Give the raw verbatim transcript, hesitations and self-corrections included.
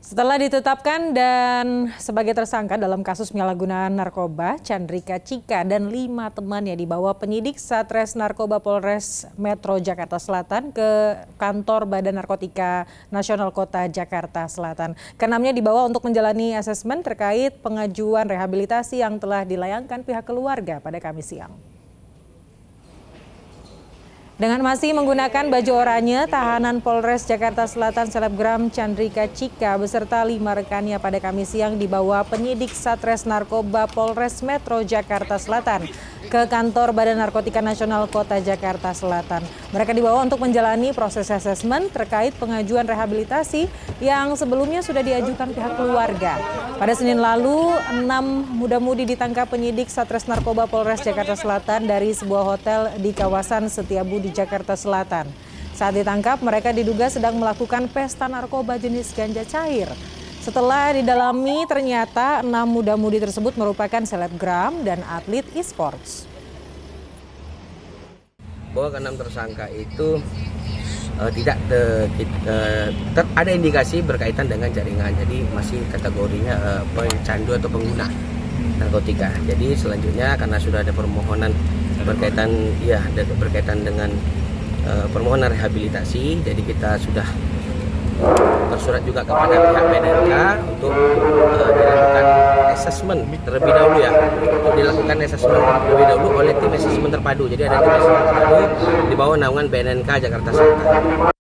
Setelah ditetapkan dan sebagai tersangka dalam kasus penyalahgunaan narkoba, Chandrika Cika dan lima temannya dibawa penyidik Satres Narkoba Polres Metro Jakarta Selatan ke kantor Badan Narkotika Nasional Kota Jakarta Selatan. Keenamnya dibawa untuk menjalani asesmen terkait pengajuan rehabilitasi yang telah dilayangkan pihak keluarga pada Kamis siang. Dengan masih menggunakan baju oranye, tahanan Polres Jakarta Selatan selebgram Chandrika Cika beserta lima rekannya pada Kamis siang dibawa penyidik Satres Narkoba Polres Metro Jakarta Selatan ke kantor Badan Narkotika Nasional Kota Jakarta Selatan. Mereka dibawa untuk menjalani proses asesmen terkait pengajuan rehabilitasi yang sebelumnya sudah diajukan pihak keluarga. Pada Senin lalu, enam muda-mudi ditangkap penyidik Satres Narkoba Polres Jakarta Selatan dari sebuah hotel di kawasan Setiabudi, Jakarta Selatan. Saat ditangkap, mereka diduga sedang melakukan pesta narkoba jenis ganja cair. Setelah didalami, ternyata enam muda-mudi tersebut merupakan selebgram dan atlet e-sports. Bahwa keenam tersangka itu uh, tidak te, uh, ter, ada indikasi berkaitan dengan jaringan, jadi masih kategorinya uh, pencandu atau pengguna narkotika. Jadi selanjutnya karena sudah ada permohonan berkaitan ya berkaitan dengan uh, permohonan rehabilitasi, jadi kita sudah bersurat juga kepada pihak B N N K untuk uh, dilakukan asesmen terlebih dahulu ya untuk dilakukan asesmen terlebih dahulu oleh tim asesmen terpadu. Jadi ada tim asesmen terpadu di bawah naungan B N N K Jakarta Selatan.